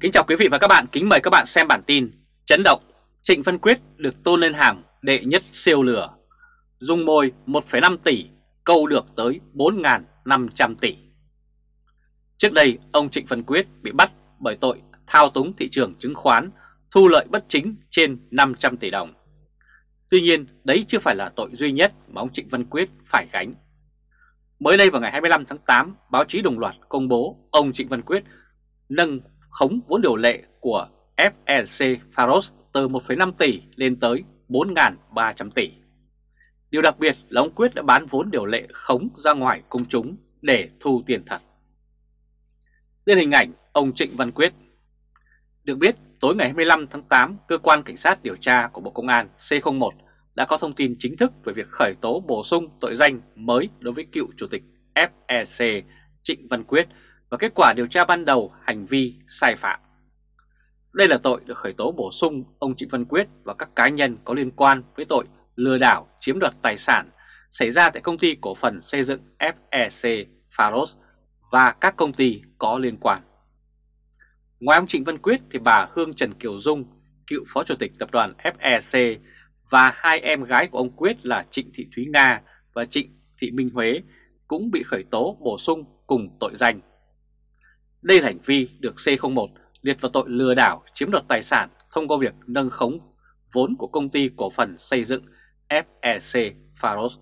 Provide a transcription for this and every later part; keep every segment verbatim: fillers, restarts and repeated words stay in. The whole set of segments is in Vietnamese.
Kính chào quý vị và các bạn, kính mời các bạn xem bản tin chấn động. Trịnh Văn Quyết được tôn lên hàng đệ nhất siêu lừa, dùng mồi một phẩy năm tỷ câu được tới bốn nghìn năm trăm tỷ. Trước đây, ông Trịnh Văn Quyết bị bắt bởi tội thao túng thị trường chứng khoán, thu lợi bất chính trên năm trăm tỷ đồng. Tuy nhiên, đấy chưa phải là tội duy nhất mà ông Trịnh Văn Quyết phải gánh. Mới đây vào ngày hai mươi lăm tháng tám, báo chí đồng loạt công bố ông Trịnh Văn Quyết nâng khống vốn điều lệ của ép lờ xê Pharos từ một phẩy năm tỷ lên tới bốn nghìn ba trăm tỷ. Điều đặc biệt là ông Quyết đã bán vốn điều lệ khống ra ngoài công chúng để thu tiền thật. Lên hình ảnh ông Trịnh Văn Quyết. Được biết, tối ngày hai mươi lăm tháng tám, Cơ quan Cảnh sát điều tra của Bộ Công an C không một đã có thông tin chính thức về việc khởi tố bổ sung tội danh mới đối với cựu chủ tịch ép lờ xê Trịnh Văn Quyết và kết quả điều tra ban đầu hành vi sai phạm. Đây là tội được khởi tố bổ sung ông Trịnh Văn Quyết và các cá nhân có liên quan với tội lừa đảo chiếm đoạt tài sản xảy ra tại công ty cổ phần xây dựng ép lờ xê Pharos và các công ty có liên quan. Ngoài ông Trịnh Văn Quyết thì bà Hương Trần Kiều Dung, cựu phó chủ tịch tập đoàn ép lờ xê, và hai em gái của ông Quyết là Trịnh Thị Thúy Nga và Trịnh Thị Minh Huế cũng bị khởi tố bổ sung cùng tội danh. Đây là hành vi được C không một liệt vào tội lừa đảo chiếm đoạt tài sản thông qua việc nâng khống vốn của công ty cổ phần xây dựng ép lờ xê Pharos.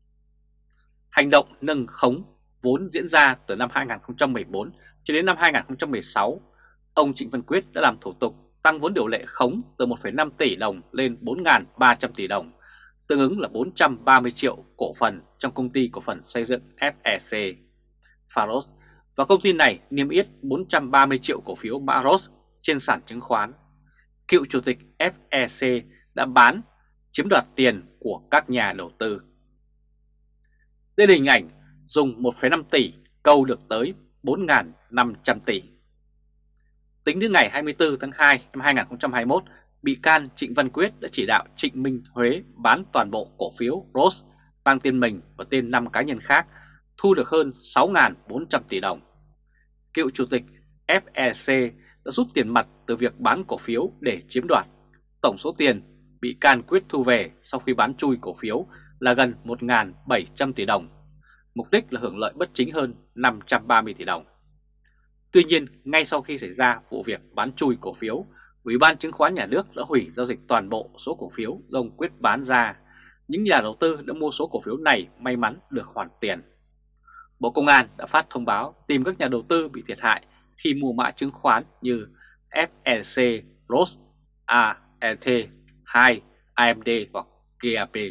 Hành động nâng khống vốn diễn ra từ năm hai nghìn không trăm mười bốn cho đến năm hai nghìn không trăm mười sáu. Ông Trịnh Văn Quyết đã làm thủ tục tăng vốn điều lệ khống từ một phẩy năm tỷ đồng lên bốn nghìn ba trăm tỷ đồng, tương ứng là bốn trăm ba mươi triệu cổ phần trong công ty cổ phần xây dựng ép lờ xê Pharos, và công ty này niêm yết bốn trăm ba mươi triệu cổ phiếu mã rốt trên sàn chứng khoán. Cựu chủ tịch ép lờ xê đã bán, chiếm đoạt tiền của các nhà đầu tư. Đây là hình ảnh dùng một phẩy năm tỷ câu được tới bốn nghìn năm trăm tỷ. Tính đến ngày hai mươi tư tháng hai năm hai nghìn không trăm hai mươi mốt, bị can Trịnh Văn Quyết đã chỉ đạo Trịnh Minh Huế bán toàn bộ cổ phiếu Rose mang tên mình và tên năm cá nhân khác, thu được hơn sáu nghìn bốn trăm tỷ đồng. Cựu chủ tịch ép lờ xê đã rút tiền mặt từ việc bán cổ phiếu để chiếm đoạt. Tổng số tiền bị can Quyết thu về sau khi bán chui cổ phiếu là gần một nghìn bảy trăm tỷ đồng, mục đích là hưởng lợi bất chính hơn năm trăm ba mươi tỷ đồng. Tuy nhiên, ngay sau khi xảy ra vụ việc bán chui cổ phiếu, Ủy ban Chứng khoán Nhà nước đã hủy giao dịch toàn bộ số cổ phiếu do ông Quyết bán ra. Những nhà đầu tư đã mua số cổ phiếu này may mắn được hoàn tiền. Bộ Công an đã phát thông báo tìm các nhà đầu tư bị thiệt hại khi mua mã chứng khoán như ép lờ xê, Rose, a lờ tê, hai, a em đê hoặc giê a pê.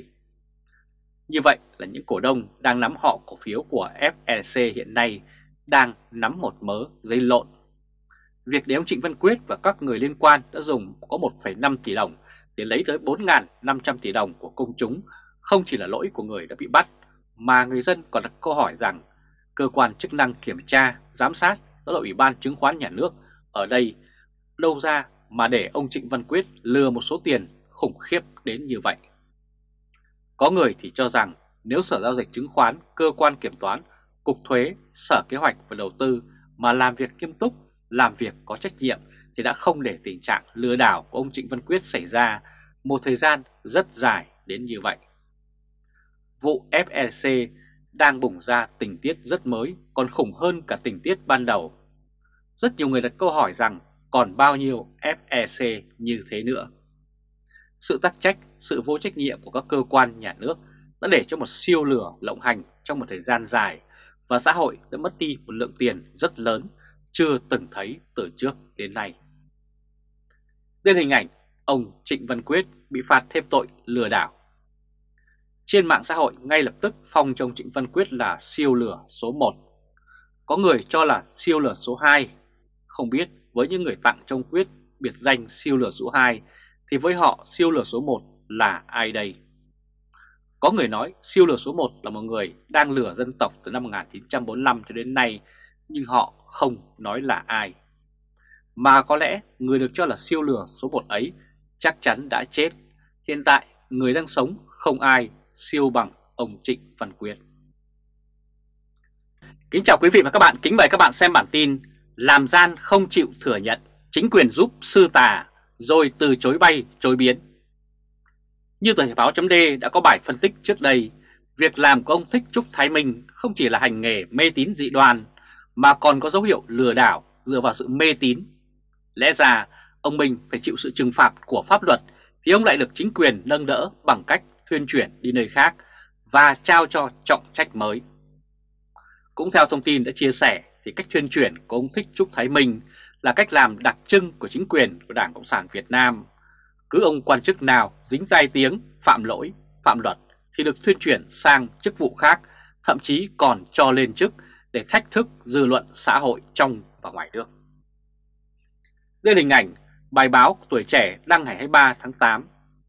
Như vậy là những cổ đông đang nắm họ cổ phiếu của ép lờ xê hiện nay đang nắm một mớ giấy lộn. Việc để ông Trịnh Văn Quyết và các người liên quan đã dùng có một phẩy năm tỷ đồng để lấy tới bốn nghìn năm trăm tỷ đồng của công chúng không chỉ là lỗi của người đã bị bắt, mà người dân còn đặt câu hỏi rằng cơ quan chức năng kiểm tra, giám sát, đó là Ủy ban Chứng khoán Nhà nước ở đây đâu ra mà để ông Trịnh Văn Quyết lừa một số tiền khủng khiếp đến như vậy. Có người thì cho rằng nếu Sở Giao dịch Chứng khoán, Cơ quan Kiểm toán, Cục Thuế, Sở Kế hoạch và Đầu tư mà làm việc nghiêm túc, làm việc có trách nhiệm thì đã không để tình trạng lừa đảo của ông Trịnh Văn Quyết xảy ra một thời gian rất dài đến như vậy. Vụ ép lờ xê đang bùng ra tình tiết rất mới, còn khủng hơn cả tình tiết ban đầu. Rất nhiều người đặt câu hỏi rằng còn bao nhiêu ép lờ xê như thế nữa. Sự tắc trách, sự vô trách nhiệm của các cơ quan nhà nước đã để cho một siêu lừa lộng hành trong một thời gian dài, và xã hội đã mất đi một lượng tiền rất lớn chưa từng thấy từ trước đến nay. Đây là hình ảnh ông Trịnh Văn Quyết bị phạt thêm tội lừa đảo. Trên mạng xã hội ngay lập tức phong cho ông Trịnh Văn Quyết là siêu lừa số một. Có người cho là siêu lừa số hai. Không biết với những người tặng cho ông Quyết biệt danh siêu lừa số hai thì với họ siêu lừa số một là ai đây? Có người nói siêu lừa số một là một người đang lừa dân tộc từ năm một nghìn chín trăm bốn mươi lăm cho đến nay, nhưng họ không nói là ai. Mà có lẽ người được cho là siêu lừa số một ấy chắc chắn đã chết. Hiện tại người đang sống không ai siêu bằng ông Trịnh Văn Quyết. Kính chào quý vị và các bạn, kính mời các bạn xem bản tin làm gian không chịu thừa nhận chính quyền giúp sư tà rồi từ chối bay chối biến. Như tờ Thể báo chấm D đã có bài phân tích trước đây, việc làm của ông Thích Trúc Thái Minh không chỉ là hành nghề mê tín dị đoan mà còn có dấu hiệu lừa đảo dựa vào sự mê tín. Lẽ ra ông Minh phải chịu sự trừng phạt của pháp luật thì ông lại được chính quyền nâng đỡ bằng cách thuyên chuyển đi nơi khác và trao cho trọng trách mới. Cũng theo thông tin đã chia sẻ thì cách thuyên chuyển của ông Thích Trúc Thái Minh là cách làm đặc trưng của chính quyền của Đảng Cộng sản Việt Nam. Cứ ông quan chức nào dính tai tiếng phạm lỗi, phạm luật thì được thuyên chuyển sang chức vụ khác, thậm chí còn cho lên chức để thách thức dư luận xã hội trong và ngoài nước. Đây là hình ảnh bài báo Tuổi Trẻ đăng ngày hai mươi ba tháng tám.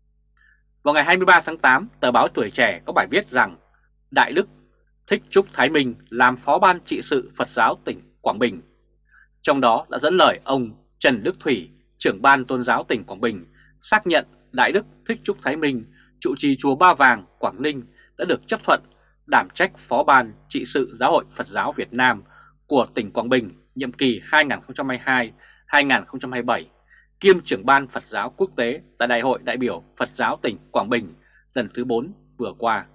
Vào ngày hai mươi ba tháng tám, tờ báo Tuổi Trẻ có bài viết rằng Đại Đức Thích Trúc Thái Minh làm phó ban trị sự Phật giáo tỉnh Quảng Bình. Trong đó đã dẫn lời ông Trần Đức Thủy, trưởng ban tôn giáo tỉnh Quảng Bình, xác nhận Đại Đức Thích Trúc Thái Minh, trụ trì chùa Ba Vàng, Quảng Ninh đã được chấp thuận đảm trách phó ban trị sự Giáo hội Phật giáo Việt Nam của tỉnh Quảng Bình nhiệm kỳ hai nghìn không trăm hai mươi hai đến hai nghìn không trăm hai mươi bảy, kiêm trưởng ban Phật giáo quốc tế tại Đại hội đại biểu Phật giáo tỉnh Quảng Bình lần thứ bốn vừa qua.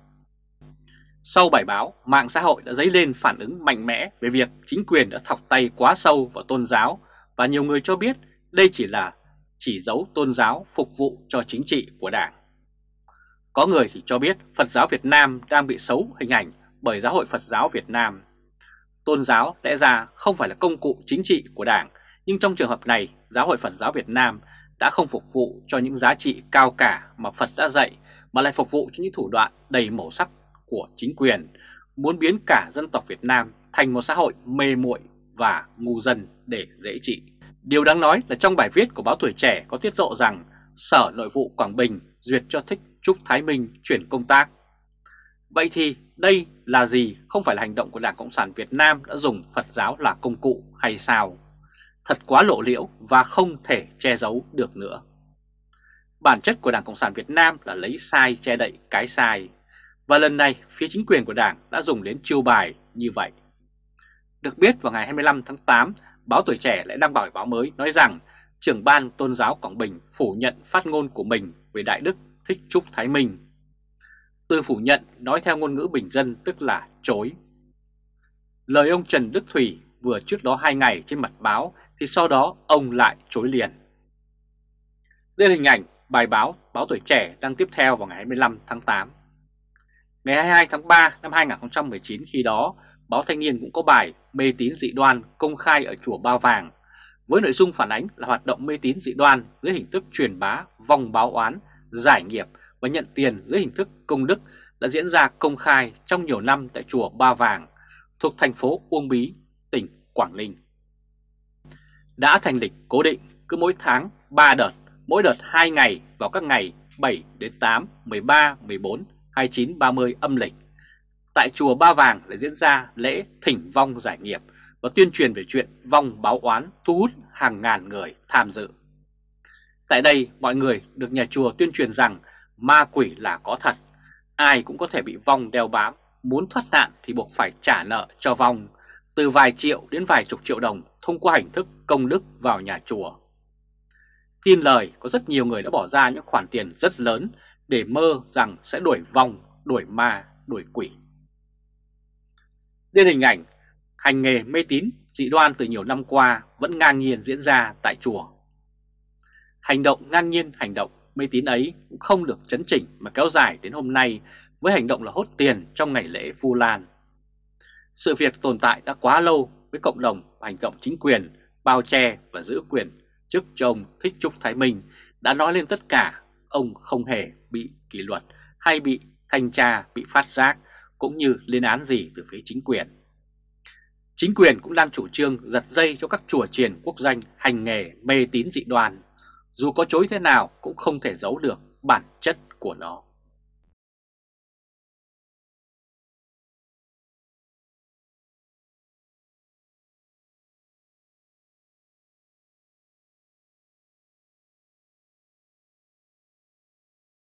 Sau bài báo, mạng xã hội đã dấy lên phản ứng mạnh mẽ về việc chính quyền đã thọc tay quá sâu vào tôn giáo và nhiều người cho biết đây chỉ là chỉ dấu tôn giáo phục vụ cho chính trị của Đảng. Có người thì cho biết Phật giáo Việt Nam đang bị xấu hình ảnh bởi Giáo hội Phật giáo Việt Nam. Tôn giáo lẽ ra không phải là công cụ chính trị của Đảng, nhưng trong trường hợp này Giáo hội Phật giáo Việt Nam đã không phục vụ cho những giá trị cao cả mà Phật đã dạy, mà lại phục vụ cho những thủ đoạn đầy màu sắc của chính quyền, muốn biến cả dân tộc Việt Nam thành một xã hội mê muội và ngu dân để dễ trị. Điều đáng nói là trong bài viết của báo Tuổi Trẻ có tiết lộ rằng Sở Nội vụ Quảng Bình duyệt cho Thích Trúc Thái Minh chuyển công tác. Vậy thì đây là gì? Không phải là hành động của Đảng Cộng sản Việt Nam đã dùng Phật giáo là công cụ hay sao? Thật quá lộ liễu và không thể che giấu được nữa. Bản chất của Đảng Cộng sản Việt Nam là lấy sai che đậy cái sai. Và lần này phía chính quyền của Đảng đã dùng đến chiêu bài như vậy. Được biết vào ngày hai mươi lăm tháng tám, báo Tuổi Trẻ lại đăng bài báo mới nói rằng trưởng ban tôn giáo Quảng Bình phủ nhận phát ngôn của mình về Đại Đức Thích Trúc Thái Minh. Từ phủ nhận nói theo ngôn ngữ bình dân tức là chối. Lời ông Trần Đức Thủy vừa trước đó hai ngày trên mặt báo thì sau đó ông lại chối liền. Đây là hình ảnh bài báo báo Tuổi Trẻ đăng tiếp theo vào ngày hai mươi lăm tháng tám. Ngày hai mươi hai tháng ba năm hai nghìn không trăm mười chín, khi đó báo Thanh Niên cũng có bài mê tín dị đoan công khai ở chùa Ba Vàng, với nội dung phản ánh là hoạt động mê tín dị đoan dưới hình thức truyền bá, vong báo oán, giải nghiệp và nhận tiền dưới hình thức công đức đã diễn ra công khai trong nhiều năm tại chùa Ba Vàng thuộc thành phố Uông Bí, tỉnh Quảng Ninh. Đã thành lịch cố định cứ mỗi tháng ba đợt, mỗi đợt hai ngày vào các ngày bảy đến tám, mười ba, mười bốn, hai mươi chín, ba mươi âm lịch. Tại chùa Ba Vàng để diễn ra lễ thỉnh vong giải nghiệp và tuyên truyền về chuyện vong báo oán, thu hút hàng ngàn người tham dự. Tại đây mọi người được nhà chùa tuyên truyền rằng ma quỷ là có thật, ai cũng có thể bị vong đeo bám, muốn thoát nạn thì buộc phải trả nợ cho vong, từ vài triệu đến vài chục triệu đồng thông qua hình thức công đức vào nhà chùa. Tin lời có rất nhiều người đã bỏ ra những khoản tiền rất lớn để mơ rằng sẽ đuổi vong, đuổi ma, đuổi quỷ. Đây là hình ảnh hành nghề mê tín dị đoan từ nhiều năm qua vẫn ngang nhiên diễn ra tại chùa. Hành động ngang nhiên, hành động mê tín ấy cũng không được chấn chỉnh mà kéo dài đến hôm nay với hành động là hốt tiền trong ngày lễ Vu Lan. Sự việc tồn tại đã quá lâu với cộng đồng và hành động chính quyền bao che và giữ quyền chức cho ông Thích Trúc Thái Minh đã nói lên tất cả. Ông không hề bị kỷ luật hay bị thanh tra, bị phát giác cũng như lên án gì từ phía chính quyền. Chính quyền cũng đang chủ trương giật dây cho các chùa chiền quốc danh hành nghề mê tín dị đoan, dù có chối thế nào cũng không thể giấu được bản chất của nó.